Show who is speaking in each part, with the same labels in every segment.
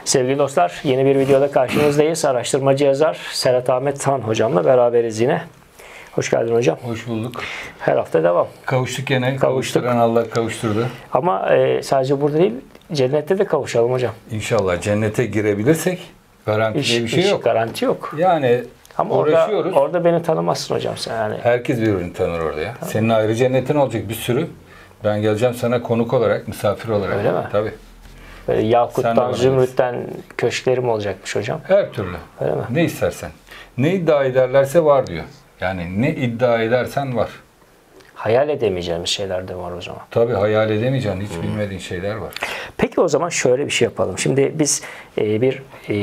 Speaker 1: Sevgili dostlar, yeni bir videoda karşınızdayız. Araştırmacı yazar Serhat Ahmet Tan hocamla beraberiz yine. Hoş geldin hocam.
Speaker 2: Hoş bulduk.
Speaker 1: Her hafta devam.
Speaker 2: Kavuştuk gene. Kavuşturan Allah kavuşturdu.
Speaker 1: Ama sadece burada değil, cennette de kavuşalım hocam.
Speaker 2: İnşallah cennete girebilirsek garanti diye bir şey yok.
Speaker 1: Garanti yok.
Speaker 2: Yani
Speaker 1: ama
Speaker 2: uğraşıyoruz.
Speaker 1: Orada beni tanımazsın hocam sen yani.
Speaker 2: Herkes birbirini tanır orada ya. Tamam. Senin ayrı cennetin olacak bir sürü. Ben geleceğim sana konuk olarak, misafir olarak.
Speaker 1: Öyle mi?
Speaker 2: Tabii.
Speaker 1: Böyle Yakut'tan, Zümrüt'ten köşklerim olacakmış hocam.
Speaker 2: Her türlü.
Speaker 1: Öyle mi?
Speaker 2: Ne istersen. Ne iddia ederlerse var diyor. Yani ne iddia edersen var.
Speaker 1: Hayal edemeyeceğimiz şeyler de var o zaman.
Speaker 2: Tabii hayal edemeyeceğin, hiç bilmediğin şeyler var.
Speaker 1: Peki o zaman şöyle bir şey yapalım. Şimdi biz bir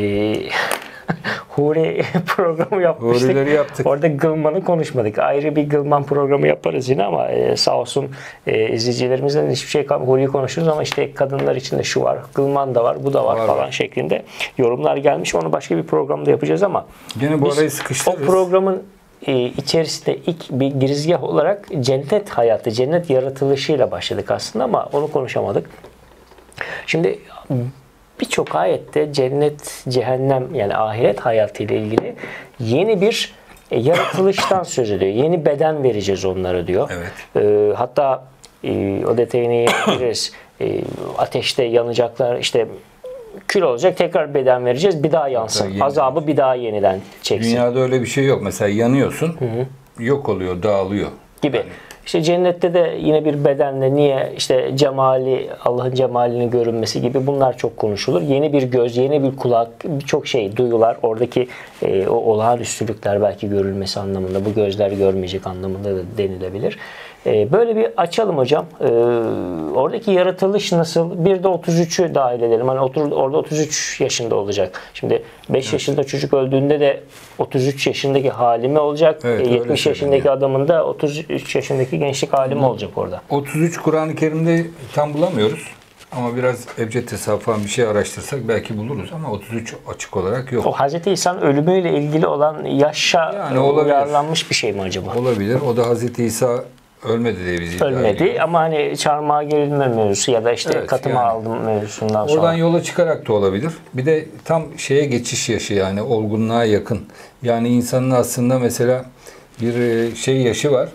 Speaker 1: Huri programı yapmıştık.
Speaker 2: Hurileri yaptık.
Speaker 1: Orada Gılman'ı konuşmadık. Ayrı bir Gılman programı yaparız yine ama sağ olsun izleyicilerimizden hiçbir şey kalmadı. Huri'yi konuşuruz ama işte kadınlar için de şu var, Gılman da var, bu da var falan şeklinde yorumlar gelmiş. Onu başka bir programda yapacağız ama
Speaker 2: yine bu arayı sıkıştırırız.
Speaker 1: O programın içerisinde ilk bir girizgah olarak cennet hayatı, cennet yaratılışıyla başladık aslında ama onu konuşamadık. Şimdi birçok ayette cennet, cehennem yani ahiret hayatı ile ilgili yeni bir yaratılıştan söz ediyor. Yeni beden vereceğiz onlara diyor.
Speaker 2: Evet.
Speaker 1: Hatta o detayını biliriz. Ateşte yanacaklar, işte kül olacak, tekrar beden vereceğiz, bir daha yansın. Azabı bir daha yeniden çeksin.
Speaker 2: Dünyada öyle bir şey yok. Mesela yanıyorsun, yok oluyor, dağılıyor.
Speaker 1: Gibi. İşte cennette de yine bir bedenle niye işte cemali, Allah'ın cemalinin görünmesi gibi bunlar çok konuşulur. Yeni bir göz, yeni bir kulak, birçok şey, duyular, oradaki o olağanüstülükler belki görülmesi anlamında, bu gözler görmeyecek anlamında da denilebilir. Böyle bir açalım hocam. Oradaki yaratılış nasıl? Bir de 33'ü dahil edelim. Hani orada 33 yaşında olacak. Şimdi 5 yaşında çocuk öldüğünde de 33 yaşındaki hali mi olacak?
Speaker 2: Evet,
Speaker 1: 70 yaşındaki adamın da 33 yaşındaki gençlik hali mi olacak orada?
Speaker 2: 33 Kur'an-ı Kerim'de tam bulamıyoruz. Ama biraz ebced hesabı falan bir şey araştırsak belki buluruz ama 33 açık olarak yok.
Speaker 1: O Hz. İsa'nın ölümüyle ilgili olan yaşa
Speaker 2: yani
Speaker 1: uyarlanmış bir şey mi acaba?
Speaker 2: Olabilir. O da Hz. İsa ölmedi diye biz
Speaker 1: ölmedi ama hani çarmıha gerilme mevzusu ya da işte
Speaker 2: evet,
Speaker 1: katıma
Speaker 2: yani,
Speaker 1: aldım mevzusundan sonra.
Speaker 2: Oradan yola çıkarak da olabilir. Bir de tam şeye geçiş yaşı yani olgunluğa yakın. Yani insanın aslında mesela bir şey yaşı var.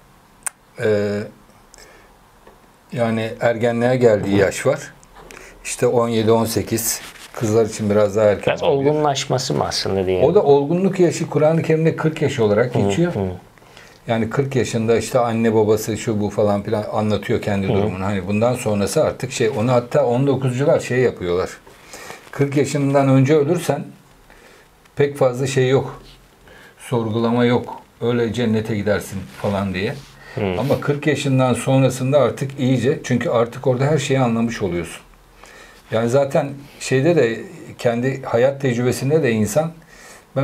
Speaker 2: Yani ergenliğe geldiği yaş var. İşte 17-18. Kızlar için biraz daha erken.
Speaker 1: Biraz olgunlaşması mı aslında diye.
Speaker 2: O da olgunluk yaşı Kur'an-ı Kerim'de 40 yaş olarak geçiyor. Yani 40 yaşında işte anne babası şu bu falan filan anlatıyor kendi durumunu. Hani bundan sonrası artık şey, onu hatta 19'cular şey yapıyorlar. 40 yaşından önce ölürsen pek fazla şey yok. Sorgulama yok. Öyle cennete gidersin falan diye. Ama 40 yaşından sonrasında artık iyice, çünkü artık orada her şeyi anlamış oluyorsun. Yani zaten şeyde de kendi hayat tecrübesinde de insan, ben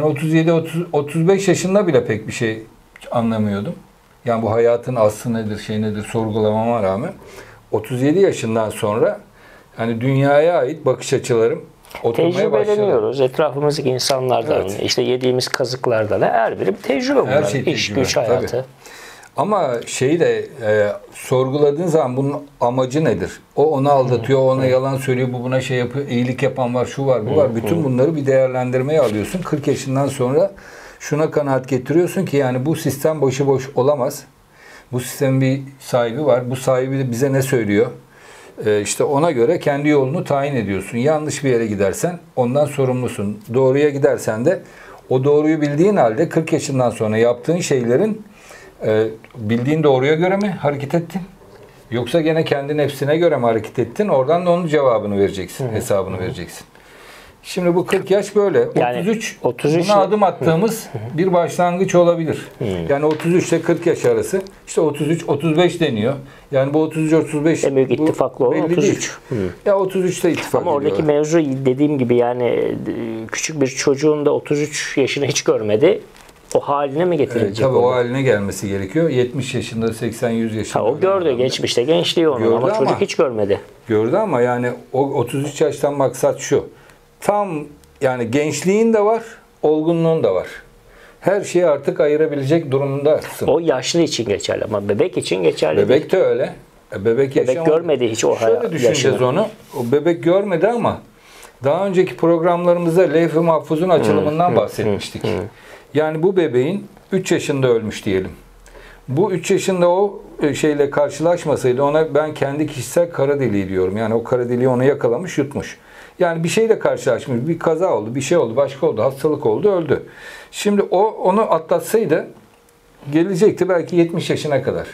Speaker 2: 37-35 yaşında bile pek bir şey anlamıyordum. Yani bu hayatın aslı nedir, şey nedir sorgulamama rağmen 37 yaşından sonra hani dünyaya ait bakış açılarım oturmaya başladı.
Speaker 1: Tecrübeleniyoruz. Etrafımızdaki insanlardan, işte yediğimiz kazıklardan her biri bir tecrübe bunlar.
Speaker 2: Her şey
Speaker 1: İş,
Speaker 2: tecrübe,
Speaker 1: güç hayatı.
Speaker 2: tabii. Ama şeyi de sorguladığın zaman bunun amacı nedir? O onu aldatıyor, ona yalan söylüyor, bu buna şey yapıyor, iyilik yapan var, şu var, bu var. Bütün bunları bir değerlendirmeye alıyorsun. 40 yaşından sonra şuna kanaat getiriyorsun ki yani bu sistem başıboş olamaz. Bu sistemin bir sahibi var. Bu sahibi de bize ne söylüyor? İşte ona göre kendi yolunu tayin ediyorsun. Yanlış bir yere gidersen ondan sorumlusun. Doğruya gidersen de o doğruyu bildiğin halde 40 yaşından sonra yaptığın şeylerin bildiğin doğruya göre mi hareket ettin? Yoksa gene kendi nefsine göre mi hareket ettin? Oradan da onun cevabını vereceksin, hesabını vereceksin. Şimdi bu 40 yaş böyle.
Speaker 1: Yani
Speaker 2: 33 buna adım attığımız bir başlangıç olabilir. Yani 33 ile 40 yaş arası. İşte 33-35 deniyor. Yani bu 33-35
Speaker 1: en büyük ittifaklı olan 33.
Speaker 2: Ya 33'te ittifak
Speaker 1: ama oradaki
Speaker 2: ediyorlar.
Speaker 1: mevzu dediğim gibi yani küçük bir çocuğun da 33 yaşını hiç görmedi. O haline mi getirilecek?
Speaker 2: Tabii o haline gelmesi gerekiyor. 70 yaşında, 80-100 yaşında.
Speaker 1: O gördü geçmişte gençliği onun ama çocuk hiç görmedi.
Speaker 2: Gördü ama yani o 33 yaştan maksat şu. Tam yani gençliğin de var, olgunluğun da var. Her şeyi artık ayırabilecek durumundasın.
Speaker 1: O yaşlı için geçerli ama bebek için geçerli
Speaker 2: değil.
Speaker 1: Bebek
Speaker 2: de öyle. Bebek
Speaker 1: görmedi hiç o
Speaker 2: yaşını. Şöyle düşüneceğiz onu. O bebek görmedi ama Daha önceki programlarımızda levh-i mahfuzun açılımından bahsetmiştik. Yani bu bebeğin 3 yaşında ölmüş diyelim. Bu 3 yaşında o şeyle karşılaşmasaydı ona ben kendi kişisel kara deliği diyorum. Yani o kara deliği onu yakalamış, yutmuş. Yani bir şeyle karşılaşmış. Bir kaza oldu, bir şey oldu, başka oldu, hastalık oldu, öldü. Şimdi o onu atlatsaydı gelecekti belki 70 yaşına kadar.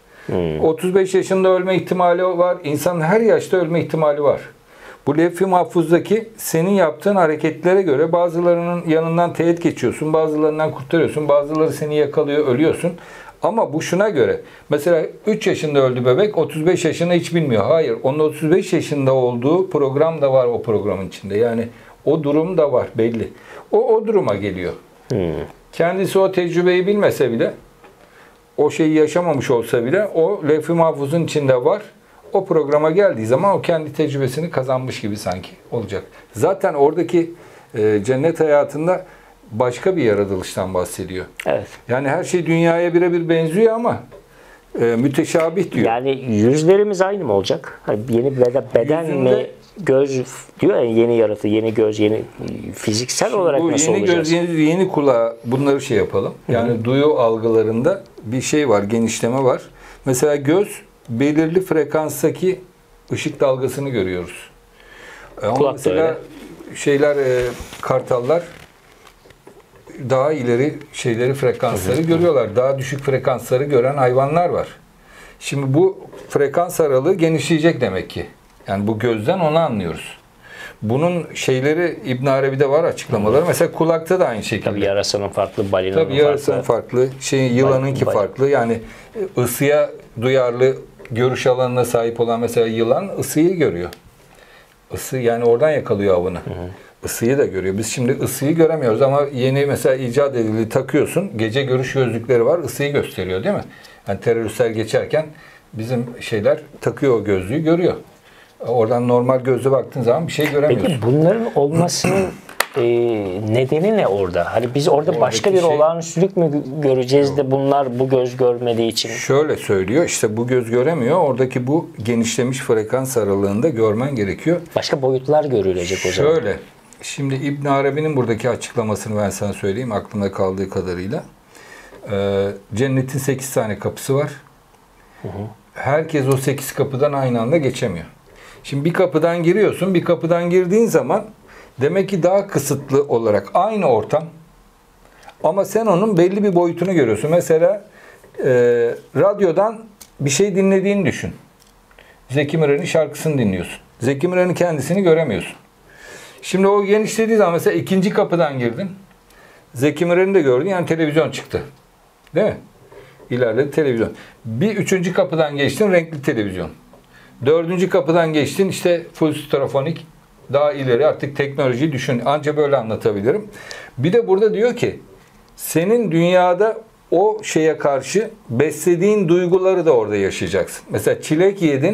Speaker 2: 35 yaşında ölme ihtimali var. İnsanın her yaşta ölme ihtimali var. Bu levh-i mahfuzdaki senin yaptığın hareketlere göre bazılarının yanından teğet geçiyorsun, bazılarından kurtarıyorsun, bazıları seni yakalıyor, ölüyorsun. Ama bu şuna göre. Mesela 3 yaşında öldü bebek, 35 yaşında hiç bilmiyor. Hayır, onun 35 yaşında olduğu program da var o programın içinde. Yani o durum da var belli. O duruma geliyor. Kendisi o tecrübeyi bilmese bile, o şeyi yaşamamış olsa bile o levh-i mahfuzun içinde var. O programa geldiği zaman o kendi tecrübesini kazanmış gibi sanki olacak. Zaten oradaki cennet hayatında başka bir yaratılıştan bahsediyor.
Speaker 1: Evet.
Speaker 2: Yani her şey dünyaya birebir benziyor ama müteşabih diyor.
Speaker 1: Yani yüzlerimiz aynı mı olacak? Hani yeni bir beden
Speaker 2: Yüzünde,
Speaker 1: mi? Göz diyor ya, yeni yaratı, yeni göz, yeni fiziksel olarak
Speaker 2: bu
Speaker 1: nasıl
Speaker 2: yeni
Speaker 1: olacağız?
Speaker 2: göz, yeni kulağı, bunları şey yapalım. Yani duyu algılarında bir şey var, genişleme var. Mesela göz belirli frekanstaki ışık dalgasını görüyoruz. Ama
Speaker 1: Kulak da
Speaker 2: mesela
Speaker 1: öyle.
Speaker 2: şeyler, kartallar daha ileri şeyleri, frekansları görüyorlar. Daha düşük frekansları gören hayvanlar var. Şimdi bu frekans aralığı genişleyecek demek ki. Yani bu gözden onu anlıyoruz. Bunun şeyleri İbn Arabi'de var, açıklamaları. Mesela kulakta da aynı şekilde.
Speaker 1: Tabii yarasının farklı, balinanın
Speaker 2: Tabii yarasının farklı, yılanınki farklı. Yani ısıya duyarlı görüş alanına sahip olan mesela yılan ısıyı görüyor. Isı yani oradan yakalıyor avını. Isıyı da görüyor. Biz şimdi ısıyı göremiyoruz ama yeni mesela icat edildi, takıyorsun. Gece görüş gözlükleri var, ısıyı gösteriyor değil mi? Yani teröristler geçerken bizim şeyler takıyor o gözlüğü, görüyor. Oradan normal gözle baktığın zaman bir şey göremiyorsun.
Speaker 1: Peki bunların olmasının nedeni ne orada? Hani biz orada başka bir olağanüstülük mü göreceğiz de bunlar bu göz görmediği için?
Speaker 2: Şöyle söylüyor, işte bu göz göremiyor. Oradaki bu genişlemiş frekans aralığında görmen gerekiyor.
Speaker 1: Başka boyutlar görülecek o zaman.
Speaker 2: Şöyle, şimdi İbn Arabi'nin buradaki açıklamasını ben sana söyleyeyim aklımda kaldığı kadarıyla. Cennetin 8 tane kapısı var. Herkes o 8 kapıdan aynı anda geçemiyor. Şimdi bir kapıdan giriyorsun, bir kapıdan girdiğin zaman demek ki daha kısıtlı olarak aynı ortam ama sen onun belli bir boyutunu görüyorsun. Mesela radyodan bir şey dinlediğini düşün. Zeki Müren'in şarkısını dinliyorsun. Zeki Müren'in kendisini göremiyorsun. Şimdi o genişlediği zaman mesela ikinci kapıdan girdin. Zeki Müren'i de gördün, yani televizyon çıktı. Değil mi? İlerledi televizyon. Bir üçüncü kapıdan geçtin, renkli televizyon. Dördüncü kapıdan geçtin, işte full stereofonik, daha ileri artık teknolojiyi düşün. Anca böyle anlatabilirim. Bir de burada diyor ki senin dünyada o şeye karşı beslediğin duyguları da orada yaşayacaksın. Mesela çilek yedin,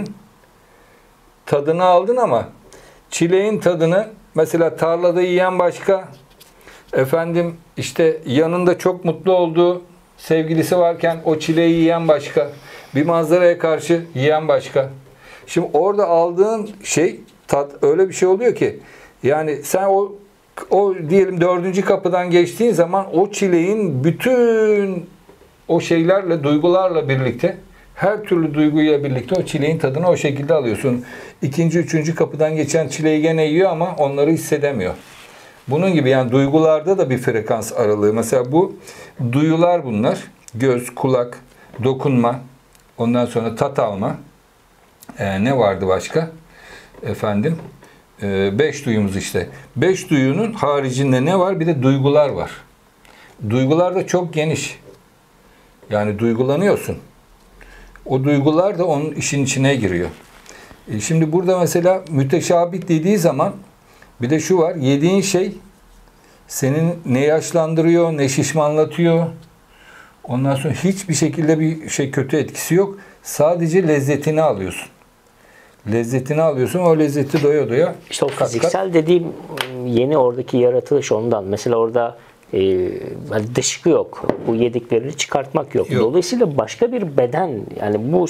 Speaker 2: tadını aldın ama çileğin tadını mesela tarlada yiyen başka, efendim işte yanında çok mutlu olduğu sevgilisi varken o çileği yiyen başka, bir manzaraya karşı yiyen başka. Şimdi orada aldığın şey, tat öyle bir şey oluyor ki yani sen o diyelim dördüncü kapıdan geçtiğin zaman o çileğin bütün o şeylerle, duygularla birlikte, her türlü duyguyla birlikte o çileğin tadını o şekilde alıyorsun. İkinci, üçüncü kapıdan geçen çileği gene yiyor ama onları hissedemiyor. Bunun gibi yani duygularda da bir frekans aralığı. Mesela bu duyular bunlar. Göz, kulak, dokunma, ondan sonra tat alma. Ne vardı başka? Efendim, 5 duyumuz işte. 5 duyunun haricinde ne var? Bir de duygular var. Duygular da çok geniş. Yani duygulanıyorsun. O duygular da onun işin içine giriyor. Şimdi burada mesela müteşabih dediği zaman bir de şu var. Yediğin şey senin ne yaşlandırıyor, ne şişmanlatıyor. Ondan sonra hiçbir şekilde bir şey kötü etkisi yok. Sadece lezzetini alıyorsun. Lezzetini alıyorsun. O lezzeti doya doya.
Speaker 1: İşte o fiziksel dediğim yeni oradaki yaratılış ondan. Mesela orada hani dışkı yok. Bu yediklerini çıkartmak yok.
Speaker 2: Yok.
Speaker 1: Dolayısıyla başka bir beden, yani bu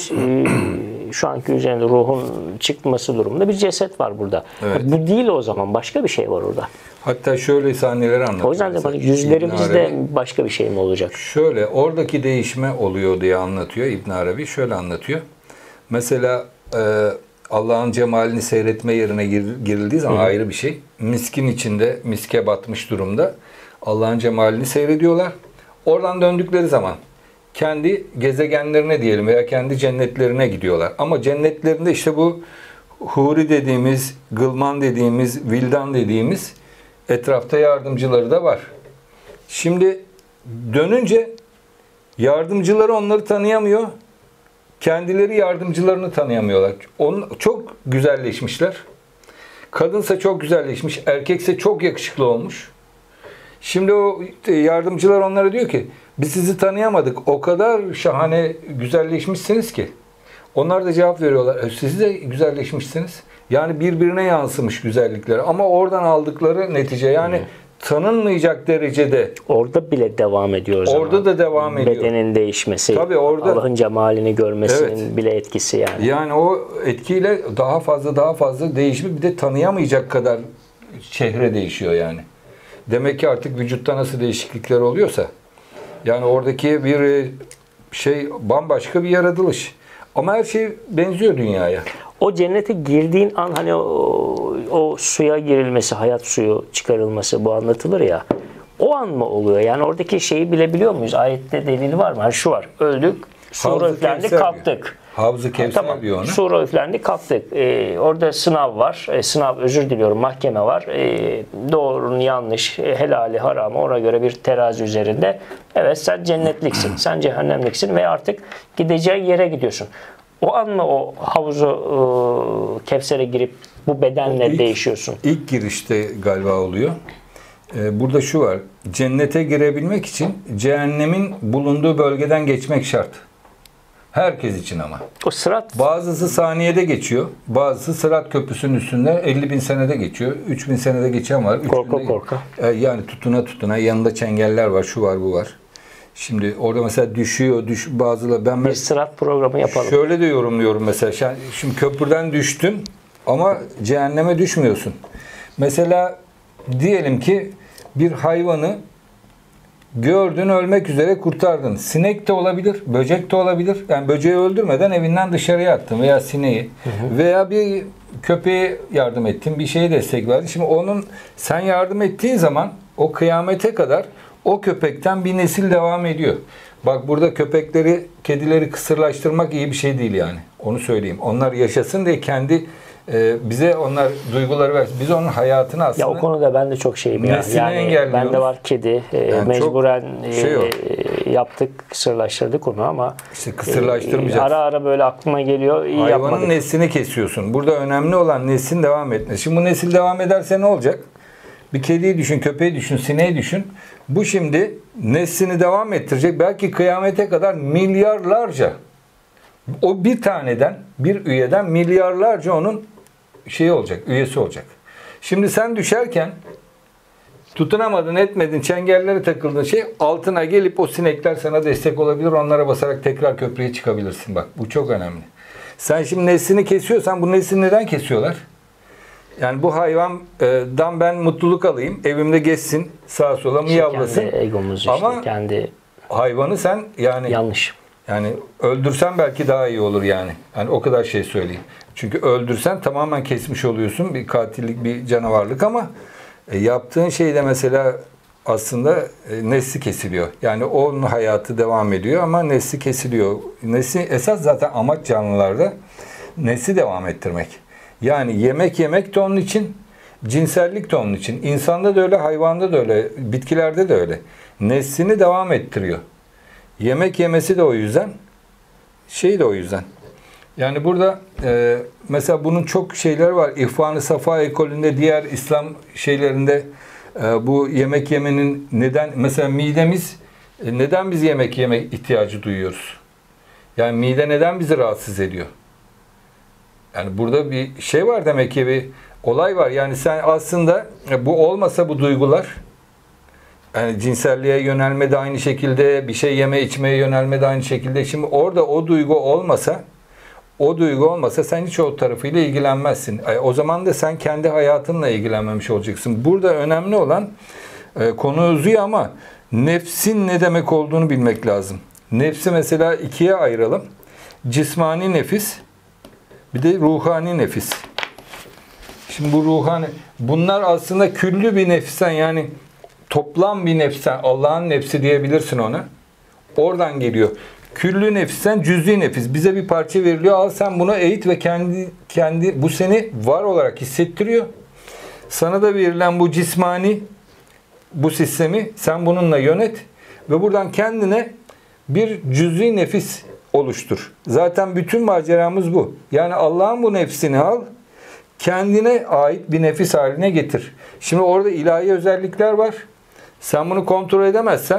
Speaker 1: şu anki üzerinde ruhun çıkması durumunda bir ceset var burada.
Speaker 2: Evet.
Speaker 1: Bu değil o zaman. Başka bir şey var orada.
Speaker 2: Hatta şöyle sahneleri anlatıyor.
Speaker 1: O yüzden de
Speaker 2: mesela
Speaker 1: hani
Speaker 2: İbn
Speaker 1: yüzlerimizde
Speaker 2: Arabi.
Speaker 1: başka bir şey mi olacak?
Speaker 2: Şöyle oradaki değişme oluyor diye anlatıyor İbn Arabi. Şöyle anlatıyor. Mesela Allah'ın cemalini seyretme yerine girildiği zaman ayrı bir şey. Miskin içinde, miske batmış durumda Allah'ın cemalini seyrediyorlar. Oradan döndükleri zaman kendi gezegenlerine diyelim veya kendi cennetlerine gidiyorlar. Ama cennetlerinde işte bu huri dediğimiz, gılman dediğimiz, vildan dediğimiz etrafta yardımcıları da var. Şimdi dönünce yardımcıları onları tanıyamıyor. Kendileri yardımcılarını tanıyamıyorlar. Çok güzelleşmişler. Kadınsa çok güzelleşmiş, erkekse çok yakışıklı olmuş. Şimdi o yardımcılar onlara diyor ki biz sizi tanıyamadık. O kadar şahane güzelleşmişsiniz ki. Onlar da cevap veriyorlar. Siz de güzelleşmişsiniz. Yani birbirine yansımış güzellikler. Ama oradan aldıkları netice yani tanınmayacak derecede.
Speaker 1: Orada bile devam ediyor o zaman.
Speaker 2: Orada da devam ediyor.
Speaker 1: Bedenin değişmesi,
Speaker 2: Tabii orada,
Speaker 1: Allah'ın cemalini görmesinin
Speaker 2: evet,
Speaker 1: bile etkisi yani.
Speaker 2: Yani o etkiyle daha fazla değişmiş, bir de tanıyamayacak kadar çehre değişiyor yani. Demek ki artık vücutta nasıl değişiklikler oluyorsa yani oradaki bir şey bambaşka bir yaratılış. Ama her şey benziyor dünyaya.
Speaker 1: O cennete girdiğin an hani o suya girilmesi, hayat suyu çıkarılması bu anlatılır ya. O an mı oluyor? Yani oradaki şeyi bilebiliyor muyuz? Ayette delili var mı? Hani şu var. Öldük, sura
Speaker 2: Havz-ı
Speaker 1: üflendi,
Speaker 2: Kevser
Speaker 1: kalktık.
Speaker 2: Havz-ı Kevser
Speaker 1: Tamam.
Speaker 2: diyor ona.
Speaker 1: Sura üflendi, kalktık. Orada sınav var. Sınav, özür diliyorum, mahkeme var. Doğrunun yanlış, helali haramı ona göre bir terazi üzerinde. Evet, sen cennetliksin, sen cehennemliksin ve artık gideceğin yere gidiyorsun. O an mı o havuzu Kevser'e girip bu bedenle değişiyorsun?
Speaker 2: İlk girişte galiba oluyor. Burada şu var. Cennete girebilmek için cehennemin bulunduğu bölgeden geçmek şart. Herkes için ama.
Speaker 1: O sırat.
Speaker 2: Bazısı saniyede geçiyor. Bazısı Sırat Köprüsü'nün üstünde 50.000 senede geçiyor. 3.000 senede geçen var.
Speaker 1: Korka.
Speaker 2: Yani tutuna yanında çengeller var. Şu var bu var. Şimdi orada mesela bazıları
Speaker 1: Bir sırat programı yapalım.
Speaker 2: şöyle de yorumluyorum mesela. Şimdi köprüden düştün ama cehenneme düşmüyorsun. Mesela diyelim ki bir hayvanı gördün, ölmek üzere kurtardın. Sinek de olabilir, böcek de olabilir. Yani böceği öldürmeden evinden dışarıya attın veya sineği. Veya bir köpeğe yardım ettin, bir şeye destek verdin. Şimdi sen yardım ettiğin zaman o kıyamete kadar o köpekten bir nesil devam ediyor. Bak burada kedileri kısırlaştırmak iyi bir şey değil yani. Onu söyleyeyim. Onlar yaşasın diye bize onlar duyguları versin. Biz onun hayatını aslında...
Speaker 1: Ya o konuda ben de çok şeyim ya. Yani bende var kedi.
Speaker 2: Yani
Speaker 1: mecburen yaptık, kısırlaştırdık onu ama
Speaker 2: işte kısırlaştırmayacaksın.
Speaker 1: Ara böyle aklıma geliyor. İyi
Speaker 2: hayvanın
Speaker 1: yapmadık.
Speaker 2: neslini kesiyorsun. Burada önemli olan neslin devam etmesi. Şimdi bu nesil devam ederse ne olacak? Bir kediyi düşün, köpeği düşün, sineği düşün. Bu şimdi neslini devam ettirecek. Belki kıyamete kadar milyarlarca. O bir taneden, bir üyeden milyarlarca onun üyesi olacak. Şimdi sen düşerken tutunamadın, etmedin, çengellere takıldın altına gelip o sinekler sana destek olabilir. Onlara basarak tekrar köprüye çıkabilirsin. Bak bu çok önemli. Sen şimdi neslini kesiyorsan bu nesli neden kesiyorlar? Yani bu hayvandan ben mutluluk alayım, evimde geçsin, sağa sola miyavlasın.
Speaker 1: Kendi egomuz
Speaker 2: ama
Speaker 1: kendi
Speaker 2: hayvanı sen yani
Speaker 1: yanlış.
Speaker 2: Yani öldürsen belki daha iyi olur yani. Yani o kadar şey söyleyeyim. Çünkü öldürsen tamamen kesmiş oluyorsun. Bir katillik, bir canavarlık ama yaptığın şeyde mesela aslında nesli kesiliyor. Yani onun hayatı devam ediyor ama nesli kesiliyor. Esas zaten amaç canlılarda nesli devam ettirmek. Yani yemek de onun için, cinsellik de onun için. İnsanda da öyle, hayvanda da öyle, bitkilerde de öyle. Neslini devam ettiriyor. Yemek yemesi de o yüzden, de o yüzden. Yani burada mesela bunun çok şeyleri var. İhvan-ı Safa ekolünde, diğer İslam şeylerinde bu yemek yemenin mesela midemiz, neden biz yemek yeme ihtiyacı duyuyoruz? Yani mide neden bizi rahatsız ediyor? Yani burada bir şey var demek ki, bir olay var. Yani sen aslında bu olmasa bu duygular, Yani cinselliğe yönelme de aynı şekilde, bir şey yeme içmeye yönelme de aynı şekilde. Şimdi orada o duygu olmasa sen hiç o tarafıyla ilgilenmezsin. O zaman da sen kendi hayatınla ilgilenmemiş olacaksın. Burada önemli olan konu uzuyor ama nefsin ne demek olduğunu bilmek lazım. Nefsi mesela ikiye ayıralım. Cismani nefis, bir de ruhani nefis. Şimdi bu ruhani, bunlar aslında küllü bir nefisten, yani toplam bir nefisten, Allah'ın nefsi diyebilirsin ona. Oradan geliyor. Küllü nefisten cüz'i nefis. Bize bir parça veriliyor. Al sen bunu eğit ve kendi bu seni var olarak hissettiriyor. Sana da verilen bu cismani, bu sistemi sen bununla yönet ve buradan kendine bir cüz'i nefis oluştur. Zaten bütün maceramız bu. Yani Allah'ın bu nefsini al, kendine ait bir nefis haline getir. Şimdi orada ilahi özellikler var. Sen bunu kontrol edemezsen,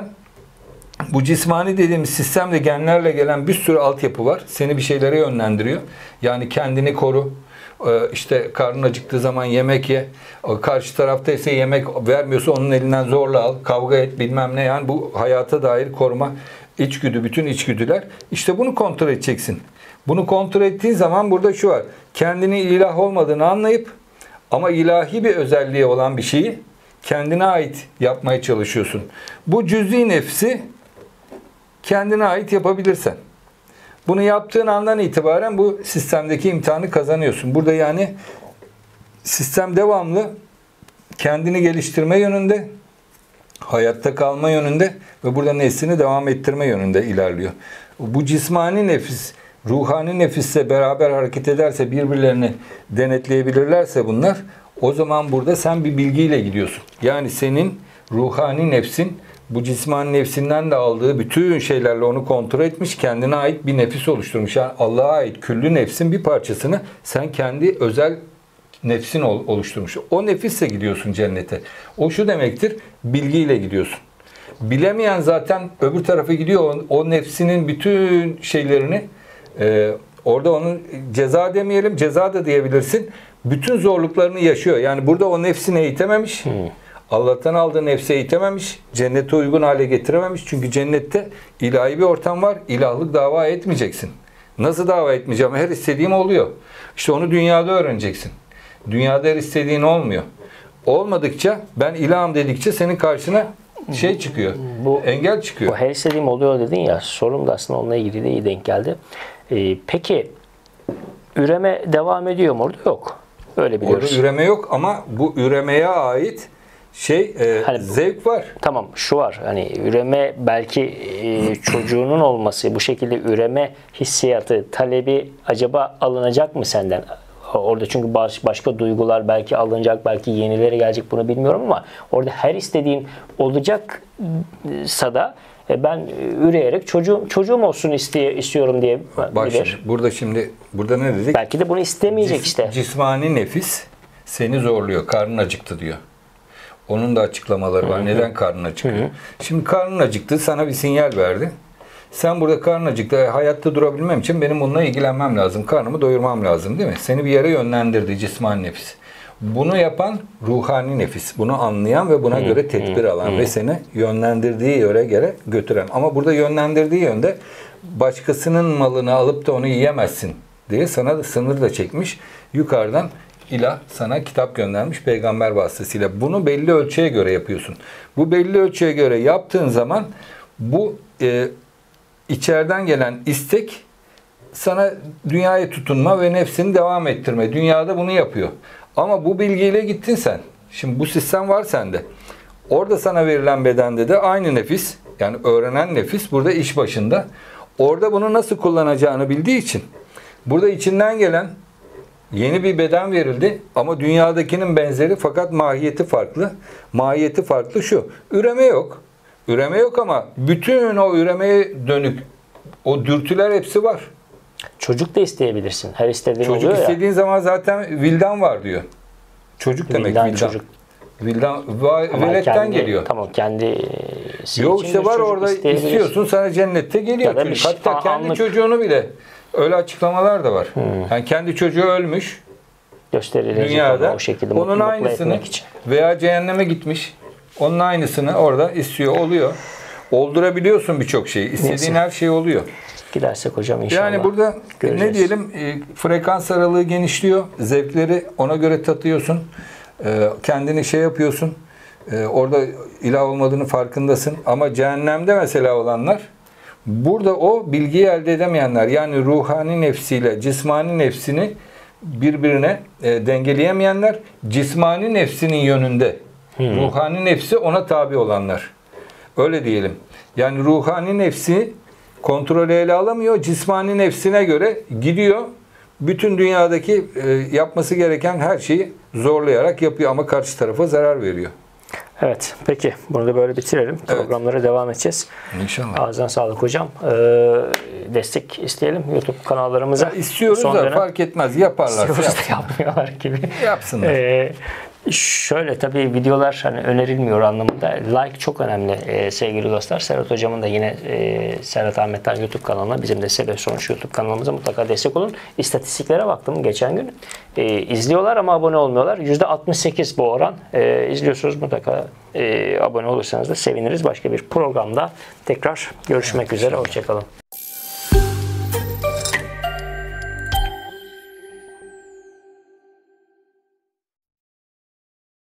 Speaker 2: bu cismani dediğimiz sistemde genlerle gelen bir sürü altyapı var. Seni bir şeylere yönlendiriyor. Yani kendini koru. İşte karnın acıktığı zaman yemek ye. Karşı tarafta ise yemek vermiyorsa onun elinden zorla al. Kavga et, bilmem ne. Yani bu hayata dair koruma içgüdü, bütün içgüdüler. İşte bunu kontrol edeceksin. Bunu kontrol ettiğin zaman burada şu var. Kendini ilah olmadığını anlayıp ama ilahi bir özelliği olan bir şeyi kendine ait yapmaya çalışıyorsun. Bu cüz'i nefsi kendine ait yapabilirsen. Bunu yaptığın andan itibaren bu sistemdeki imtihanı kazanıyorsun. Burada yani sistem devamlı kendini geliştirme yönünde, hayatta kalma yönünde ve burada neslini devam ettirme yönünde ilerliyor. Bu cismani nefis, ruhani nefisle beraber hareket ederse, birbirlerini denetleyebilirlerse bunlar, o zaman burada sen bir bilgiyle gidiyorsun. Yani senin ruhani nefsin bu cismani nefsinden de aldığı bütün şeylerle onu kontrol etmiş, kendine ait bir nefis oluşturmuş. Yani Allah'a ait küllü nefsin bir parçasını sen kendi özel nefsin oluşturmuş. O nefisle gidiyorsun cennete. O şu demektir, bilgiyle gidiyorsun. Bilemeyen zaten öbür tarafa gidiyor. O nefsinin bütün şeylerini orada onun ceza demeyelim, ceza da diyebilirsin. Bütün zorluklarını yaşıyor. Yani burada o nefsini eğitememiş. Allah'tan aldığı nefsi eğitememiş. Cennete uygun hale getirememiş. Çünkü cennette ilahi bir ortam var. İlahlık dava etmeyeceksin. Nasıl dava etmeyeceğim? Her istediğim oluyor. İşte onu dünyada öğreneceksin. Dünyada her istediğin olmuyor. Olmadıkça, ben ilahım dedikçe senin karşına şey çıkıyor. Engel çıkıyor.
Speaker 1: Bu her istediğim oluyor dedin ya. Sorum da aslında onunla ilgili de iyi denk geldi. Peki üreme devam ediyor mu orada? Yok. Öyle biliyoruz.
Speaker 2: Orada üreme yok ama bu üremeye ait hani zevk var.
Speaker 1: Tamam, şu var. Hani üreme, belki çocuğunun olması, bu şekilde üreme hissiyatı, talebi acaba alınacak mı senden? Orada çünkü başka duygular belki alınacak, belki yenileri gelecek, bunu bilmiyorum ama orada her istediğin olacaksa da ben üreyerek çocuğum olsun istiyorum diye
Speaker 2: Bak burada ne dedik?
Speaker 1: Belki de bunu istemeyecek işte.
Speaker 2: Cismani nefis seni zorluyor. Karnın acıktı diyor. Onun da açıklamaları var. Neden karnın acıkıyor? Şimdi karnın acıktı, sana bir sinyal verdi. Sen burada karnın acıktı, hayatta durabilmem için benim bununla ilgilenmem lazım. Karnımı doyurmam lazım, değil mi? Seni bir yere yönlendirdi cismani nefis. Bunu yapan ruhani nefis. Bunu anlayan ve buna göre tedbir alan ve seni yönlendirdiği yöre göre götüren. Ama burada yönlendirdiği yönde başkasının malını alıp da onu yiyemezsin diye sana da sınır da çekmiş. Yukarıdan İlah sana kitap göndermiş peygamber vasıtasıyla. Bunu belli ölçüye göre yapıyorsun. Bu belli ölçüye göre yaptığın zaman bu içeriden gelen istek sana dünyaya tutunma ve nefsini devam ettirme. Dünyada bunu yapıyor. Ama bu bilgiyle gittin sen. Şimdi bu sistem var sende. Orada sana verilen bedende de aynı nefis, yani öğrenen nefis burada iş başında. Orada bunu nasıl kullanacağını bildiği için burada içinden gelen yeni bir beden verildi ama dünyadakinin benzeri fakat mahiyeti farklı. Mahiyeti farklı şu. Üreme yok. Üreme yok ama bütün o üremeye dönük o dürtüler hepsi var.
Speaker 1: Çocuk da isteyebilirsin. Her istediğin
Speaker 2: çocuk
Speaker 1: oluyor ya.
Speaker 2: Çocuk istediğin zaman zaten vildan var diyor. Çocuk demek vildan.
Speaker 1: Çocuk.
Speaker 2: Vildan veletten geliyor.
Speaker 1: Tamam, kendi
Speaker 2: yok işte var orada, istiyorsun sana cennette geliyor. Hatta kendi çocuğunu bile, öyle açıklamalar da var. Yani kendi çocuğu ölmüş
Speaker 1: gösterilecek
Speaker 2: dünyada,
Speaker 1: o şekilde
Speaker 2: onun
Speaker 1: mutlu
Speaker 2: aynısını
Speaker 1: etmek için.
Speaker 2: veya cehenneme gitmiş. Onun aynısını orada istiyor, oluyor. Oldurabiliyorsun birçok şeyi. İstediğin
Speaker 1: Neyse.
Speaker 2: her şey oluyor.
Speaker 1: Gidersek hocam inşallah.
Speaker 2: Yani burada
Speaker 1: göreceğiz.
Speaker 2: ne diyelim, frekans aralığı genişliyor. Zevkleri ona göre tatıyorsun. Kendini şey yapıyorsun. Orada ilah olmadığını farkındasın. Ama cehennemde mesela olanlar, burada o bilgiyi elde edemeyenler, yani ruhani nefsiyle cismani nefsini birbirine dengeleyemeyenler, cismani nefsinin yönünde. Ruhani nefsi ona tabi olanlar. Öyle diyelim. Yani ruhani nefsi kontrolü ele alamıyor. Cismani nefsine göre gidiyor. Bütün dünyadaki yapması gereken her şeyi zorlayarak yapıyor ama karşı tarafa zarar veriyor.
Speaker 1: Evet. Peki. Bunu da böyle bitirelim.
Speaker 2: Evet.
Speaker 1: Programlara devam edeceğiz.
Speaker 2: İnşallah.
Speaker 1: Ağzına sağlık hocam. Destek isteyelim YouTube kanallarımıza.
Speaker 2: İstiyoruz
Speaker 1: Son
Speaker 2: da
Speaker 1: dönem
Speaker 2: fark etmez. Yaparlarsa
Speaker 1: istiyoruz da
Speaker 2: yapsınlar.
Speaker 1: yapmıyorlar gibi.
Speaker 2: Yapsınlar.
Speaker 1: Şöyle tabii videolar hani önerilmiyor anlamında. Like çok önemli sevgili dostlar. Serhat hocamın da yine Serhat Ahmet'ten YouTube kanalına, bizim de Sebep Sonuç YouTube kanalımıza mutlaka destek olun. İstatistiklere baktım geçen gün. İzliyorlar ama abone olmuyorlar. %68 bu oran. İzliyorsunuz, mutlaka abone olursanız da seviniriz. Başka bir programda tekrar görüşmek üzere. Hoşçakalın.